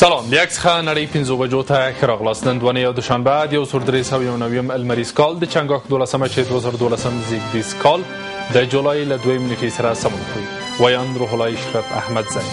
سلام، د څخه نړۍ 5 بجو ته ښه راغلاست. نن دوه یو دوشنبه د 1399 المریز کال د چنګاښ 12 چې 2012 زیږدیز کال د جولای له 2 نیټې سره سمون خوري. ویان روح الله اشرف احمدزی.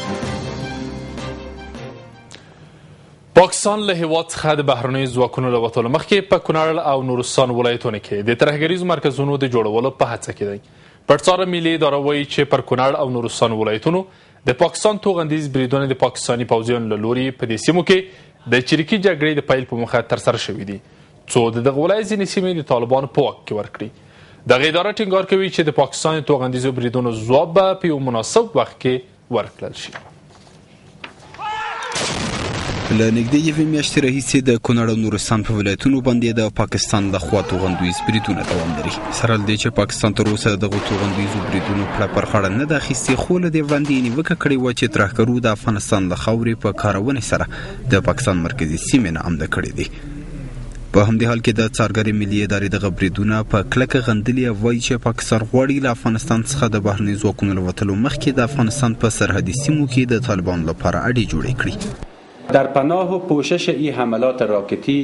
پاکستان له هیواد څخه د بهرنیو ځواکونو له وتلو مخکې په کونړ او نورستان ولایتونو کې د ترهګریزو مرکزونو د جوړولو په هڅه کې دی. پړساره ملي اداره وایي چې پر کونړ او نورستان ولایتونو د پاکستان توغندیز بریدونه د پاکستاني پوځیانو له لوري په دې سیمو کې د چریکي جګړې د پیل په موخه ترسره شوي دي، څو د دغه ولایت ځینې سیمې د طالبانو په واک کې ورکړي. دغه اداره ټینګار کوي چې د پاکستان توغندیزو بریدونو ځواب به په یو مناسب وخت کې ورکړل شي. له نږدې یوې میاشتې راهیسې د کونړ او نورستان په ولایتونو باندې د پاکستان لخوا توغندیز بریدونه دوام لري. سره له دې چې پاکستان تر اوسه دغو توغندیزو بریدونو پړه پر خړه نه ده اخیستې، خو له دې وړاندې یې نیوکه کړې وه چې ترهګرو د افغانستان له خاورې په کارونې سره د پاکستان مرکزي سیمې نه عمده کړې دي. په همدې حال کې د څارګرې ملي ادارې دغه بریدونه په کلکه غندلي او وایي چې پاکستان غواړي له افغانستان څخه د بهرنیو ځواکونو له وتلو مخکې د افغانستان په سرحدي سیمو کې د طالبانو لپاره اډې جوړې کړي. در پناه و پوشش این حملات راکتی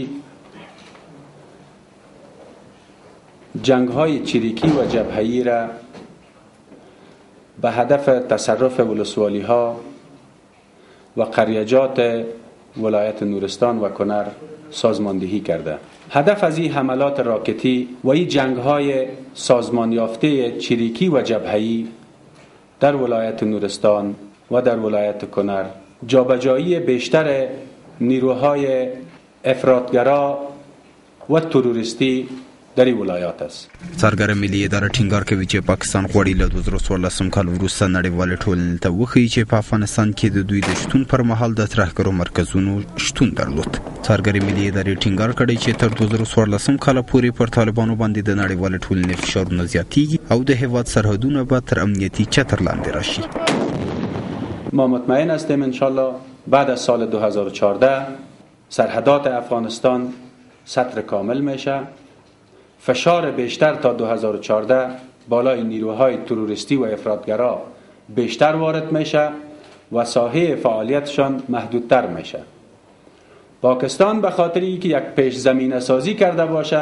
جنگ‌های چریکی و جبهه‌ای را به هدف تصرف ولسوالی‌ها و قریجات ولایت نورستان و کنر سازماندهی کرده. هدف از این حملات راکتی و این جنگ‌های سازمان یافته چریکی و جبهه‌ای در ولایت نورستان و در ولایت کنر جابجایی بیشتر نیروهای افراطگرا و تروریستی در این ولایات است. څارګره ملي اداره ټینګار کوي چې پاکستان غواړي له 2014 کال وروسته نړیوالې ټولنې ته وښیي چې په افغانستان کې د دوی د شتون پر مهال د ترهګرو مرکزونو شتون درلود. څارګرې ملي ادارې ټینګار کړی چې تر 2014 کال پورې پر طالبانو باندې د نړیوالې ټولنې فشارونه زیاتیږي او د هیواد سرحدونه به تر امنیتي چتر لاندې راشي. ما مطمئن هستیم انشالله بعد از سال 2014 سرحدات افغانستان سطر کامل میشه، فشار بیشتر تا 2014 بالای نیروهای تروریستی و افراطگرا بیشتر وارد میشه و ساحه فعالیتشان محدودتر میشه. پاکستان به خاطر اینکه یک پیش زمینه سازی کرده باشه،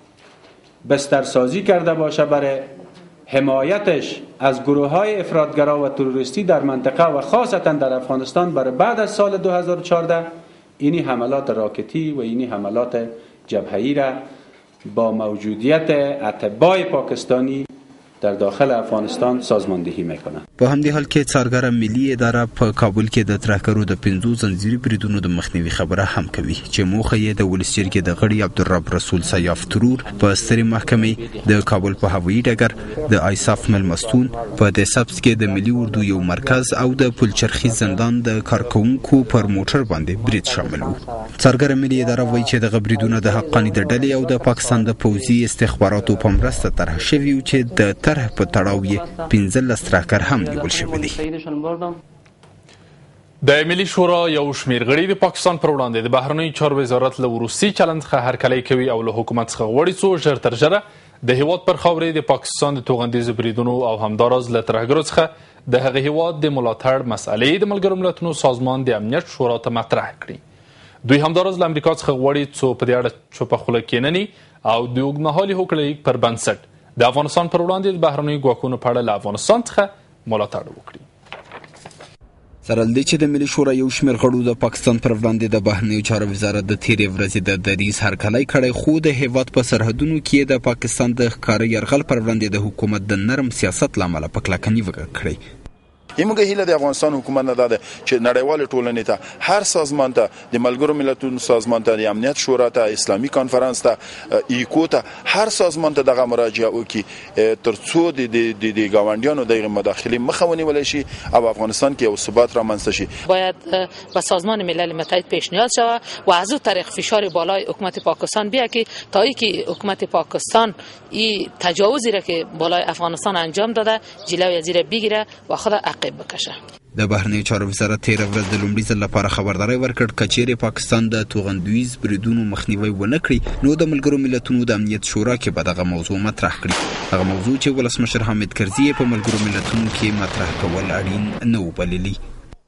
بستر سازی کرده باشه برای حمایتش از گروه‌های افراطگرا و تروریستی در منطقه و خاصتا در افغانستان برای بعد از سال 2014 اینی حملات راکتی و اینی حملات جبهه‌ای را با موجودیت اتباع پاکستانی در داخل افغانستان سازماندهی میکنه. په همدې حال کې څارګره ملي اداره په کابل کې د ترهګرو د 5 زنځیري بریدونو د مخنیوي خبره هم کوي چې موخه یې د ولس جرګې د غړي عبدالرب رسول سیاف ترور په سترې محکمې د کابل په هوایي ډګر د ایساف ملمستون په دسبس کې د ملي اردو یو مرکز او د پلچرخي زندان د کارکونکو پر موټر باندې برید شامل وو. څارګره ملي اداره وایي چې د بریدونه د حقاني د ډلې او د پاکستان د پوځي استخباراتو په مرسته طرح شوي او چې د طرح په تړاو یې 15 ترهګر هم نیول شوي دي. د ملي شورا یو شمېر غړي د پاکستان پر وړاندې د بهرنیو چارو وزارت له وروستي چلند څخه هرکلی کوي او له حکومت څخه غواړي څو ژر تر ژره د هیواد پر خاورې د پاکستان د توغندیزو بریدونو او همداراز له ترهګرو څخه د هغه هیواد د ملاتړ مسئلې د ملګرو ملتونو سازمان د امنیت شورا ته مطرح کړي. دوی همداراز له امریکا څخه غواړي څو په دې اړه چوپه خوله کېنني او د اوږدمهالي هوکړې پر بنسټ د افغانستان پر وړاندې د بهرنیو ګواښونو په اړه له افغانستان څخه ملاتړ وکړي. سره له دې چې د ملي شورا یو شمېر غړو د پاکستان پر وړاندې د بهرنیو چارو وزارت د تېرې ورځې د دریځ هرکلی کړی، خو د هیواد په سرحدونو کې د پاکستان د ښکاره یرغل پر وړاندې د حکومت د نرم سیاست له امله په کلکه نیوکه کړې. موږ هیله د افغانستان حکومت نه ده چې نړیوال ټولنې ته هر سازمان ته د ملګرو ملتونو سازمان ته د امنیت شورا ته اسلامي کانفرنس ته ایکو ته هر سازمان ته دغه مراجعه وکړي ترڅو د گاونډیانو د مداخله مخه ونیول شي او افغانستان کې یو ثبات رامنځته شي. باید به سازمان ملل متحد پیشنهاد شود و از او طریق فشار بالای حکومت پاکستان بیاید که تا اینکه حکومت پاکستان این تجاوزی را که بالای افغانستان انجام داده جلوی از زیر بگیره و خود بکشه. د بهرنیو چارو وزارت 13 ورځ د لومړي ځل لپاره خبرداری ورکړ که چیرې پاکستان د توغندیز بریدونو مخنیوی ونه کړي نو د ملګرو ملتونو د امنیت شورا کې به دغه موضوع مطرح کړي. هغه موضوع چې ولسمشر حامد کرزي په ملګرو ملتونو کې مطرح کول اړین نه وبللي.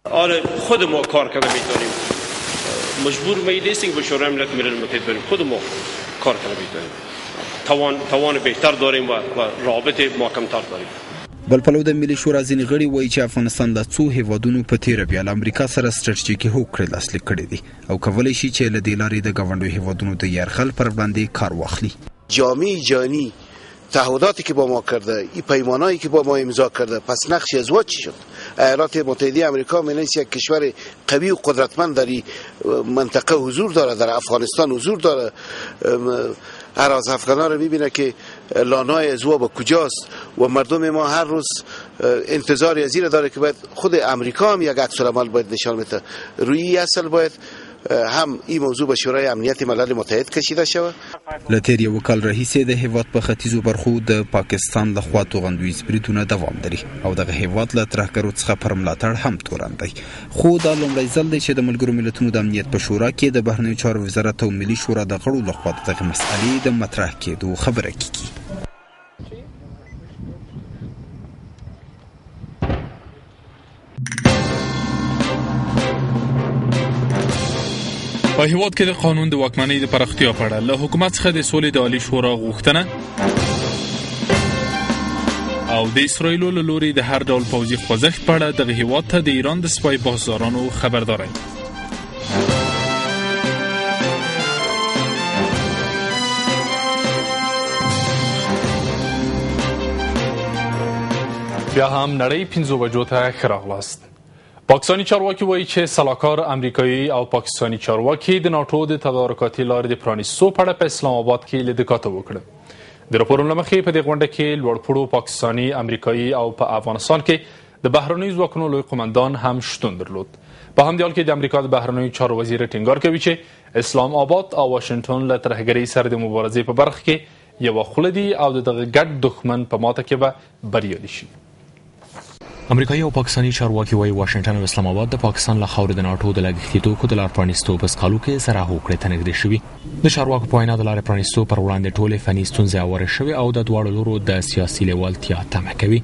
آره خود ما کار کرده میتونیم، مجبور ما نیستیم به شورای ملل متحد بریم، خود ما کار کرده میتونیم، توان بهتر داریم و رابطه محکم‌تر داریم. بل پلو د ملي شورا ځینې غړي وایي چې افغانستان د څو هیوادونو په تیره بیا له امریکا سره ستراتیژیکي هوکړې لاسلیک کړې دي او کولی شي چې له دې لارې د ګاونډیو هیوادونو د یرغل پر وړاندې کار واخلي. جامعه جهانی تعهداتی که با ما کرده، این پیمانایی که با ما امضا کرده، پس نقش ازدواج چی شد؟ ایالات متحده آمریکا می‌نویسه یک کشور قوی و قدرتمند در منطقه حضور داره، در افغانستان حضور داره. هر افغان‌ها رو می‌بینه که لانه‌های ازدواج با کجاست و مردم ما هر روز انتظار از این داره که باید خود امریکا هم یک عکس‌العمل باید نشان بده. روی اصل باید هم این موضوع به شورای امنیت ملل متحد کشیده شود. له تیر یو کال راهیسې د هیواد په ختیځو برخو د پاکستان لخوا توغندیز بریدونه دوام لري او دغه هیواد له ترهګرو څخه پر ملاتړ هم تورن دی. خو دا لومړی ځل دی چې د ملګرو ملتونو د امنیت په شورا کې د بهرنیو چارو وزارت او ملي شورا د غړو لخوا دغه مسئلې د مطرح کېدو خبره کیږي. په هیواد کې د قانون د واکمنۍ د پراختیا په اړه له حکومت څخه د سولې د عالی شورا غوښتنه او د اسرایلو له لوري د هر ډول پوځي خوځښت په اړه دغه هیواد ته د ایران د سپای بازارانو خبرداری. بیا هم نړۍ 5 بجو ته ښه راغلاست. پاکستانی چارواکي وایي چې سلاکار امریکایي او پاکستانی چارواکي د ناټو د تدارکاتي لارې د پرانیستو په اړه په اسلام آباد کې لیدکاته وکړه. د راپورونو له مخې په دې غونډه کې لوړپوړو پاکستانی امریکایي او په افغانستان کې د بهرنیو ځواکونو لوی قومندان هم شتون درلود. په همدې حال کې د امریکا د بهرنیو چارو وزیر ټینګار کوي چې اسلام آباد او واشنگټن له ترهګرۍ سره د مبارزې په برخه کې یو خوله دي او دغه ګډ دښمن په ماته کې به بریالي شي. امریکایي او پاکستاني چارواکي وايي واشنگټن او اسلام آباد د پاکستان له خاورې د ناټو د لګښتي توکو د لار پرانیستو په سکالو کې سره هوکړې ته نږدې شوي. د چارواکو په وینا د لارې پرانیستو پر وړاندې ټولې فني ستونزې هوارې شوې او د دواړو لورو د سیاسي لیوالتیا تمه کوي.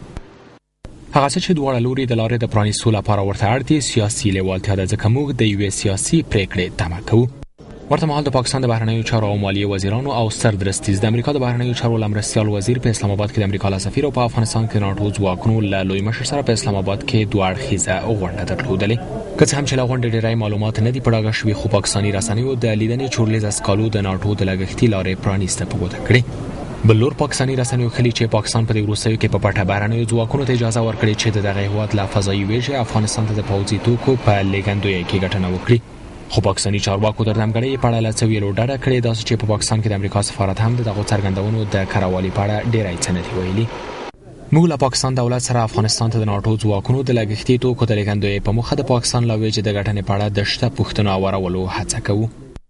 هغه څه چې دواړه لوري د لارې د پرانیستو لپاره ورته اړ دي سیاسي لیوالتیا ده، ځکه موږ د یوې سیاسي پریکړې تمه کوو. ورته مهال د پاکستان د بهرنیو چارو او مالیې وزیرانو او سردرستیز د امریکا د بهرنیو چارو لمرستیال وزیر په اسلام آباد کې د امریکا له سفیر او په افغانستان کې ناټو ځواکونو له لوی مشر سره په اسلام آباد کې دوه اړخیزه غونډه درلودلې. که څه هم چې له غونډې ډېری معلومات نه دي په ډاګه شوي، خو پاکستاني رسنیو د لیدنې چورلیز اسکالو د ناټو د لګښتي لارې پرانیسته په ګوته کړې. بل لور پاکستاني رسنیو ښیي چې پاکستان په دې وروستیو کې په پټه بهرنیو ځواکونو ته اجازه ورکړې چې د دغه هیواد له فضایي ویژې افغانستان ته د پوځي توکو په لیږندوی کې ګټنه وکړي. خو پاکستاني چارواکو د دمګړۍ په اړه له څه ویلو ډډه کړې، داسې چې په پاکستان کې د امریکا سفارت هم د دغو څرګندونو د کروالي په اړه ډېری څه نه دي ویلي. موږ له پاکستان دولت سره افغانستان ته د ناټو ځواکونو د لګښتي توکو د لیږندوی په موخه د پاکستان له ویجې د ګټنې په اړه د شته پوښتنو اورولو هڅه کوو.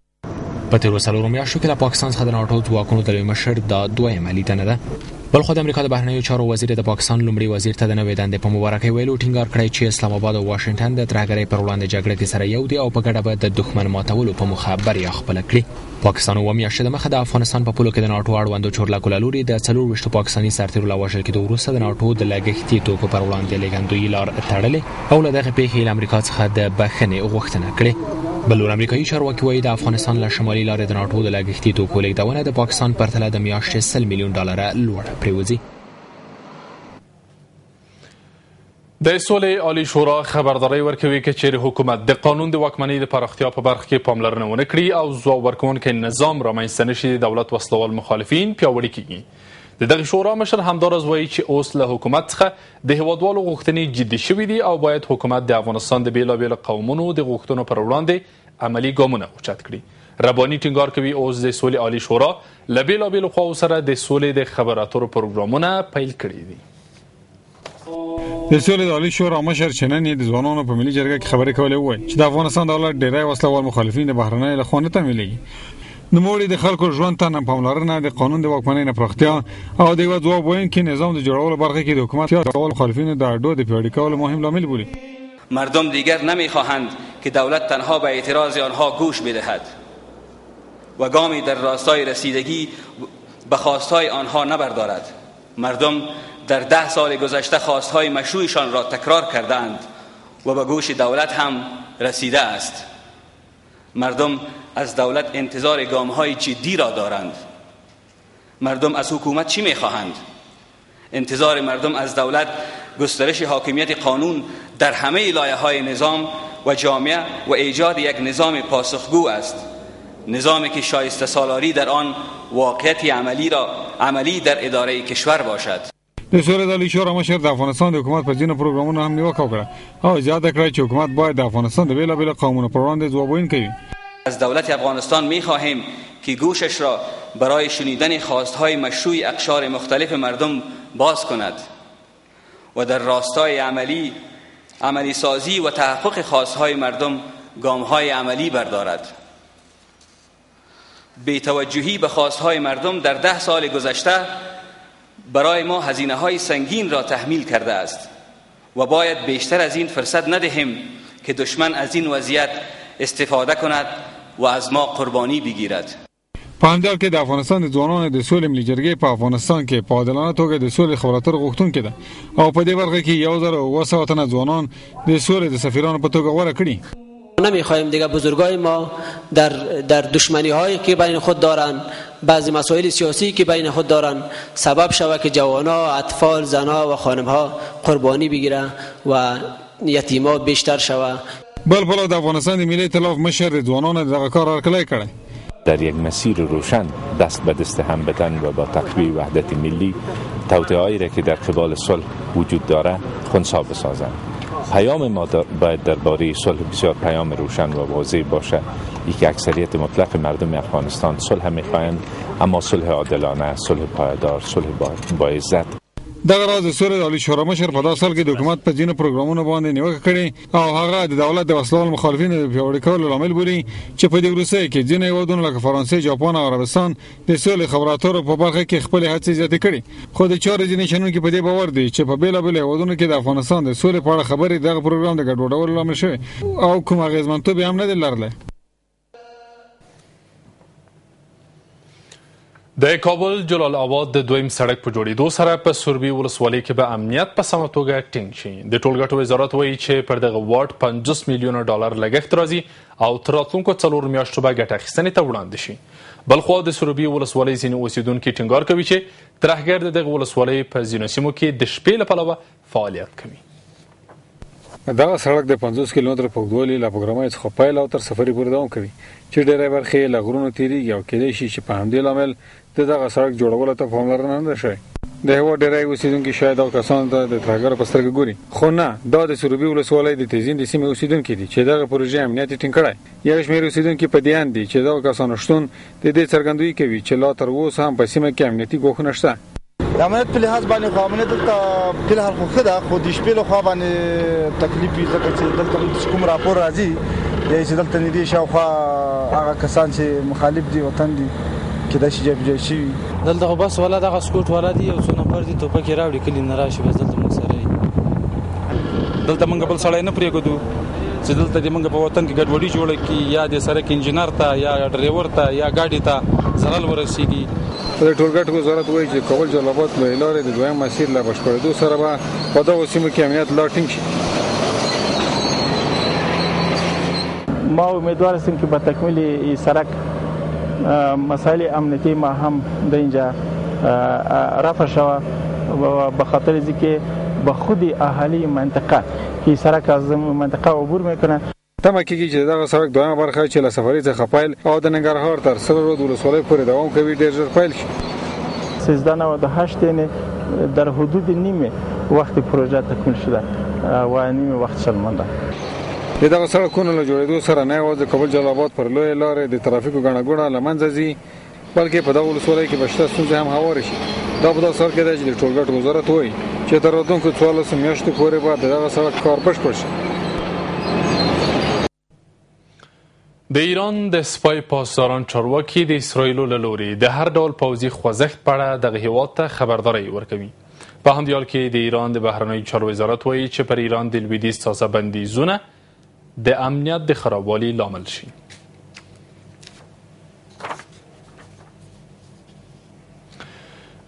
په تیرو څلورو میاشتو کې له پاکستان څخه د ناټو ځواکونو د لوی مشر دا دویمه لیدنه ده. بل خو د امریکا د بهرنیو چارو وزیر د پاکستان لومړي وزیر ته د نوې دندې په مبارکۍ ویلو ټینګار کړی چې اسلام آباد او واشنگټن د ترهګرۍ پر وړاندې جګړه کې سره یو دي او په ګډه به د دښمن ماتولو په موخه بریا خپله کړي. پاکستان اووه میاشتې دمخه د افغانستان په پولو کې د ناټو اړوندو چورلکو له لوري د 24 پاکستاني سرتیرو له وژل کېدو وروسته د ناټو د لګښتي توکو پر وړاندې لیږندویي لار تړلې او له دغې پیښې له امریکا څخه د بخښنې غوښتنه کړې. بل لور امریکایي چارواکي وایي د افغانستان له شمالي لارې د ناټو د لګښتي توکو لیږدونه د پاکستان پرتله د میاشتې 100 میلیون ډالره لوړه پرېوځي. د سولې عالی شورا خبرداری ورکوي چې چیرې حکومت د قانون د واکمنۍ د پراختیا په برخه کې پاملرنه ونه کړي او ځواب ورکوونکی نظام رامنځته نشي، د دولت وسلوال مخالفین پیاوړي کیږي. د دغه شورا مشر همداراز وایي چې اوس له حکومت څخه د هیوادوالو غوښتنې جدي شوي دي او باید حکومت د افغانستان د بیلابیلو قومونو د غوښتنو پر وړاندې عملي ګامونه اوچت کړي. رباني ټینګار کوي اوس د سولې عالی شورا له بیلابیلو خواو سره د سولې د خبرو اترو پروګرامونه پیل کړي دي. د سولې د عالی شورا مشر چننې د ځوانانو په ملي جرګه کې خبرې کولې وایي چې د افغانستان دولت ډېری وسلوال مخالفین د بهرنۍ له خوا نه تمویلېږي. نوموړي د خلکو ژوند ته نه پاملرنه، د قانون د واکمنۍ نه پراختیا او د یو ځواب ویونکي نظام د جوړولو برخه کې د حکومت یا مخالفینو د اډو د پیاوړي کولو مهم لامل بولي. مردم دیگر نمیخواهند که دولت تنها به اعتراض آنها گوش بدهد و گامی در راستای رسیدگی به خواستهای آنها نبردارد. مردم در 10 سال گذشته خواستهای مشروعشان را تکرار کردند و به گوش دولت هم رسیده است. مردم از دولت انتظار گام‌های جدی را دارند. مردم از حکومت چی می‌خواهند؟ انتظار مردم از دولت گسترش حاکمیت قانون در همه لایه‌های نظام و جامعه و ایجاد یک نظام پاسخگو است. نظامی که شایسته سالاری در آن واقعیت عملی در اداره کشور باشد. د سولې د عالی شورا مشر د افغانستان د حکومت په ځینو پروګرامونو هم نیوکه وکړه او زیاته کړه چې حکومت باید د افغانستان د بیلابیلو قومونو پر وړاندې ځواب ویونکی وي. از دولت افغانستان می‌خواهیم که گوشش را برای شنیدن خواست‌های مشروع اقشار مختلف مردم باز کند و در راستای عملی سازی و تحقق خواست‌های مردم گام‌های عملی بردارد. بی‌توجهی به خواست‌های مردم در 10 سال گذشته برای ما هزینه‌های سنگین را تحمیل کرده است و باید بیشتر از این فرصت ندهیم که دشمن از این وضعیت استفاده کند و از ما قربانی بگیرد. په همدې حال کې د افغانستان د ځوانانو د سولې ملي جرګې په افغانستان کې په عادلانه توګه د سولې خبراتر غوښتونکې ده او په دې برخه کې 1200 تنه ځوانان د سولې د سفیرانو په توګه غوره کړي. نمیخواهیم دیگه بزرگای ما در دشمنی هایی که بین خود دارن، بعضی مسائل سیاسی که بین خود دارن سبب شود که جوانا، اطفال، زنها و خانم ها قربانی بگیرن و یتیما بیشتر شود. بل پلو د افغانستان د ملي ائتلاف مشر د ځوانانو دغه کار هرکلی کړی. در یک مسیر روشن دست به دست هم بدن و با تقویه وحدت ملی توطئه‌هایی را که در قبال صلح وجود دارد خنثی بسازند. پیام ما باید درباره صلح بسیار پیام روشن و واضح باشد. یک اکثریت مطلق مردم افغانستان صلح می‌خواهند، اما صلح عادلانه، صلح پایدار، صلح با عزت. دغه راز د سولې د عالی شورا مشر په داسې حال کې د حکومت په ځینو پروګرامونو باندې نیوکه کړې او هغه د دولت د وسلوال مخالفینو د پیاوړي کولو لامل بولي چې په دې وروستیو کې ځینې هیوادونه لکه فرانسې، جاپان او عربستان د سولې خبراتو په برخه کې خپل هڅې زیاتې کړي. خو د چارې ځینې شنونکي په دې باور دي چې په بیلابیلو هیوادونو کې د افغانستان د سولې په اړه خبرې دغه پروګرام د ګډوډولو لامل شوی او کوم اغېزمنتوب هم نه دی لرلی. د کابل جلال آباد د دویم سړک په جوړېدو سره په سوربي ولسوالۍ کې به امنیت په سمه توګه ټینګ شي. د ټولګټو وزارت وایي چې پر دغه واټ 50 میلیونه ډالر لګښت راځي او تر راتلونکو 4 میاشتو به ګټه اخیستنې ته وړاندې شي. بلخوا د سوربي ولسوالۍ ځینې اوسیدونکي ټینګار کوي چې ترهګر د دغه ولسوالۍ په ځینو سیمو کې د شپې له پلوه فعالیت کوي. دغه سړک د 50 کیلومتره په اوږدوالي له پروګرامۍ څخه پیل او تر سفري پورې دوام کوي چې ډېری برخې له غرونو تېرېږي او کېدای شي چې په همدې لامل د دغه سړک جوړولو ته پاملرنه نه شوې. د هېواد ډېری اوسېدونکي شاید دغه کسانو ته د ترهګرو په سترګه ګوري، خو نه، دا د سروبي ولسوالۍ د تیزین د سیمې اوسېدونکي دي چې دغه پروژې امنیت یې ټینګ کړی. یو شمېر اوسېدونکي په دې اند دي چې دغه کسانو شتون د دې څرګندوي کوي چې لا تر اوسه هم په سیمه کې امنیتي ګواښونه شته. د امنیت په لحاظ باندې خو امنیت دلته په لحاظ خو ښه ده، خو د شپې له خوا باندې تکلیف وي ځکه چې دلته کوم راپور راځي چې دلته نږدې شاوخوا هغه کسان چې مخالف دي وطن دي کېدای شي جابجا شي. دلته خو بس ولا دغه سکوټ والا دي او څو نفر دي توپکې راوړي کلي نه راشي بس دلته موږ سره دلته موږ بل سړی نه پرېږدو چې دلته د موږ په وطن کې ګډوډي جوړه کړي یا د سړک انجینر ته یا ډرایور ته یا ګاډي ته ضرر ورسیږي. د ټولګټو وزارت وایي چې کابل جلال آباد لویې لارې د دویم مسیر له بشپړېدو سره به په دغو سیمو کې امنیت لا ټینګ شي. ما امیدوار هستیم که با تکمیل سرک مسائل امنیتی ما هم در اینجا رفع شود و به خاطر از اینکه به خود اهالی منطقه که سرک از منطقه عبور میکنه. تمه کېږي چې دغه سړک دویمه برخه چې له سفري څخه پیل او د ننګرهار تر سره رود ولسوالۍ پورې دوام کوي ډېر ژر پیل شي. 1398 یعنی در حدود نیمه وقت پروژه تکمیل شده و نیمه وقت شلمنده. د دغه سړکونو له جوړېدو سره نه یوازې کابل جلال آباد پر لویې لارې د ترافیکو ګڼه ګوڼه له منځه ځي بلکې په دغه ولسوالۍ کې به شته ستونزې هم هوارې شي. دا په داسې حال کې دی چې د ټولګټو وزارت وایي چې تر راتلونکو 14 میاشتو پورې به د دغه سړک کار بشپړ شي. د ایران د سپای پاسداران چارواکي د اسرایلو له لوري د هر ډول پوځي خوځښت په اړه دغه هیواد ته خبرداری ورکوي. په همدې حال کې د ایران د بهرنیو چارو وزارت وایي چې پر ایران د لویدیځ تازه بندیزونه د امنیت د خرابوالي لامل شي.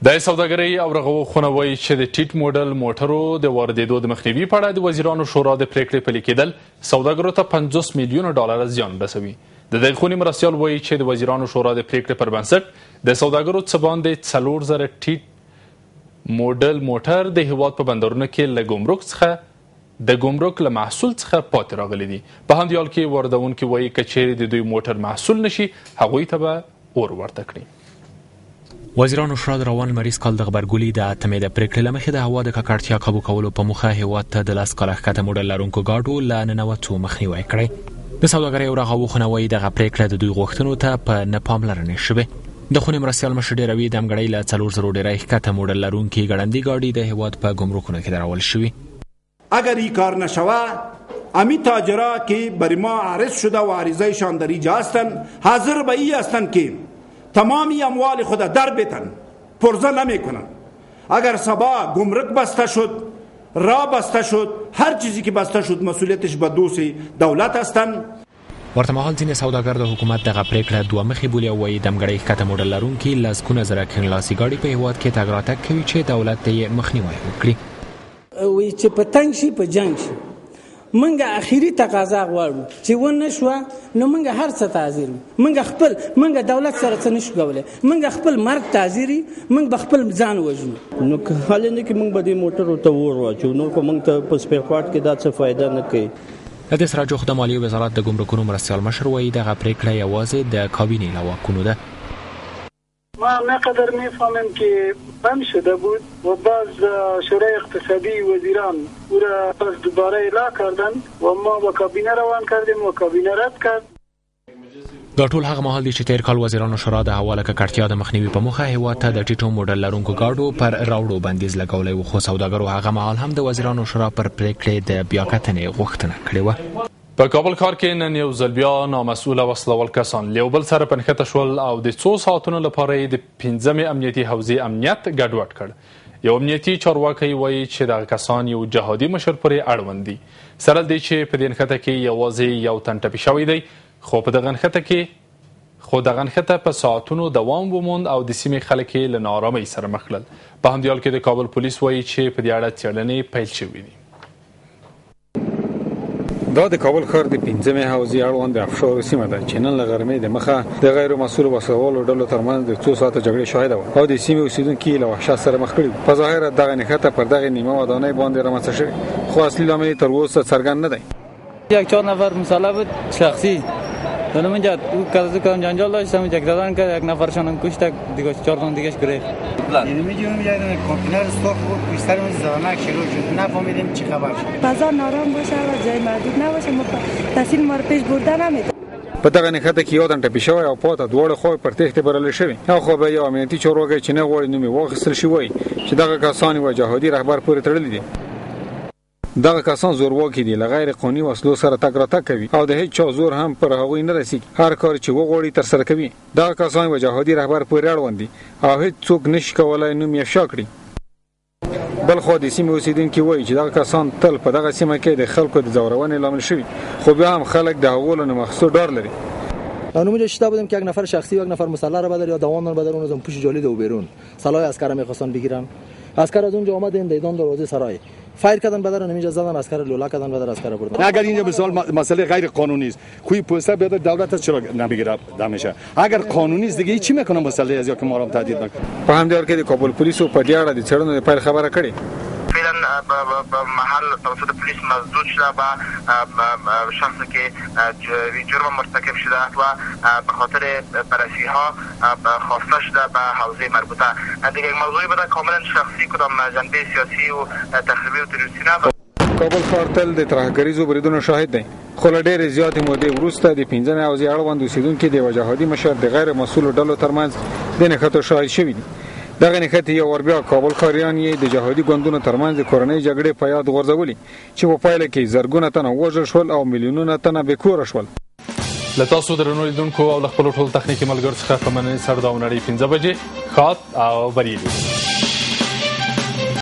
د سوداګرۍ او رغو خونه وایي چې د ټیټ موډل موټرو د واردېدو د مخنیوي په اړه د وزیرانو شورا د پریکړې پلي کېدل سوداګرو ته 50 میلیونه ډالر زیان رسوي. د دغې خونې مرستیال وایي چې د وزیرانو شورا د پریکړې پر بنسټ د سوداګرو څه باندې 4000 ټیټ موډل موټر د هیواد په بندرونو کې له ګمرک له محصول څخه پاتې راغلي دي. په همدې حال کې واردونکي وایي که چیرې د دوی موټر محصول نشي هغوی ته به اور ورته کړي. وزیرانو شورا د روان لمریز کال د غبرګولي د اتمې د پریکړې له مخې د هوا د ککړتیا قابو کولو په موخه هیواد ته د 10 کاله ښکته موډل لرونکو ګاډو له ننوتو مخنیوی کړی. د سوداګرۍ او رغاو خونه وایي دغه پریکړه د دوی غوښتنو ته په نه پاملرنې شوې. د خونې مرستیال مشر ډیروي د امګړۍ له 400 ډیری ښکته موډل لرونکي ګړندي ګاډي د هیواد په ګمرکونو کې درول شوي. اگر این کار نشود امی تاجرا که بر ما عرض شده و عریضهشان در اینجا هستند حاضر به این هستند که تمامی اموال خود در بتن پرزه نمی کنند. اگر سبا گمرک بسته شد راه بسته شد هر چیزی که بسته شد مسئولیتش به دوست دولت هستند. ورته مهال ځینې سوداګر د حکومت دغه پریکړه دوه مخې بولي او وایي د امګړۍ ښکته موډل لرونکي لسګونه زره کڼلاسي ګاډي په هیواد کې تګ راتګ کوي چې دولت ته یې مخنیوی وکړي. وایي چې په تنګ شي په جنګ شي منګه اخیری تقاضا غواړو چې ونه شو نو منګه هر څه تعذير منګه دولت سره څه نشو کولای منګه خپل مرګ تعذيري منګه بخپل ځان وژنو نو حال نه کې منګه به د موټر ته ور واچو نو کوم ته په سپیر پارت کې دا څه فائدہ نه کوي. د دې سره جوخت د مالیې وزارت د ګمرکونو مرستیال مشر وایي دغه پریکړه یوازې د کابینې له واکونو ده. ما نقدر میفهمم که بند شده بود و بعض شورای اقتصادی وزیران او را پس دوباره اعلام کردند و ما با کابینه روان کردیم و کابینه رد کرد. دا ټول هغه مهال دي چې تیر کال وزیرانو شورا د هوا له ککړتیا د مخنیوي په موخه هیواد ته د ټیټو موډل لرونکو ګاډو پر راوړو بندیز لګولی و خو سوداګرو هغه مهال هم د وزیرانو شورا پر پریکړې د بیاکتنې غوښتنه کړې وه. په کابل ښار کې نن یو ځل بیا نامسؤله وسلوال کسان له یو بل سره په نښته شول او د 2 ساعتونو لپاره یې د 15مې امنیتي حوزې امنیت ګډوډ کړ. یو امنیتي چارواکی وایي چې دغه کسان یو جهادي مشر پورې اړوند دي. سره دې چې په دې نښته کې یوازې یو تن ټپي شوی دی خو دغه نښته په ساعتونو دوام وموند او د سیمې خلک یې له ناارامۍ سره مخ کړل. په همدې حال کې د کابل پولیس وایي چې په دې اړه څېړنې پیل شوې دي. دا د کابل ښار د 15مې حوزې اړوند افشار سیمه ده چې نن له غرمې د مخه د غیر مسؤل وسلوالو ډلو ترمنځ د 2 ساعته جګړې شاهده وه او د سیمې اوسیدونکي له وحشت سره مخ کړي وو. په ظاهره دغه نښته پر دغه نیمه ودانۍ باندې رامنځته شوې خو اصلي لامل تر اوسه څرګند نه دی. یک 4 نفر مسئله بود شخصی حالا من کردم جنجال داشتم یک دادن که یک نفرشان کشت دیگه 4 تن دیگهش گرفت. یعنی می‌جونم یادم کانتینر استخ بود بیشتر از زمانک شروع شد نفهمیدیم چی خبر شد. بازار نارام باشه و جای محدود نباشه تحصیل ما رو پیش برده نمیده. په دغه نښته کې یو تن ټپي شوی او پاته دواړه خو پر تخته برل شوی او خو به یو امنیتي چارواکي چې نه غواړي نومي واخیستل شي وایي چې دغه کسان و جهادي رهبر پورې تړلي دي. دغه کسان زورواکي دي له غیر قانوني وسلو سره تګ راتګ کوي او د هیڅ چا زور هم پر هغوی نه رسیږي. هر کار چې وغواړي تر سره کوي. دغه کسان و جهادي رهبر پورې اړوند دي او هیڅ څوک نشي کولای نوم یې افشا کړي. بل خو د سیمې اوسیدونکي وایي چې دغه کسان تل په دغه سیمه کې د خلکو د ځورونې لامل شوي خو بیا هم خلک د هغو له مخصوص ډار لري. اونم شتا بودم که یک نفر شخصی و یک نفر مسلح را بدر یا دوان را بدر اون از پوش جالید و بیرون سلاح اسکر میخواستن بگیرن. اسکر از اونجا آمدن دیدن دروازه سرای فایر کردن بدر نمیجا زدن اسکر لولا کردن بدر اسکر بردن. اگر اینجا مثال مسئله غیر قانونی است خوی پوسته بیاد دولت چرا نمیگیره دمشه اگر قانونی است دیگه چی میکنن مسئله از یا که ما را تهدید نکنه. په همدې حال کې د کابل پولیسو په دې اړه د څېړنو د پیل خبره کړې. فعلا محل توسط پلیس مزدود شده و شخصی که جرم مرتکب شده و به خاطر بررسی ها خواسته شده به حوزه مربوطه. دیگه یک موضوعی بوده کاملا شخصی کدام جنبه سیاسی و تخریبی و تروریستی نه. کابل ښار تل د ترهګریزو بریدونو شاهد دی خو له ډېرې زیاتې مودې وروسته د 15مې حوزې اړوند اوسیدونکي د یوه جهادي مشر د غیر مسؤلو ډلو ترمنځ د نښتو شاهد شوي دي. دغه نښتې یو ور بیا کابل ښاریان یې د جهادي ګوندونو ترمنځ د کورنۍ جګړې په یاد غورځولي چې په پایله کې زرګونه تنه وژل شول او میلیونونه تنه بېکوره شول. له تاسو درنو لیدونکو او له خپلو ټولو تخنیکي ملګرو څخه په مننې سره دا نړۍ 15 بجې ښاد او بریالي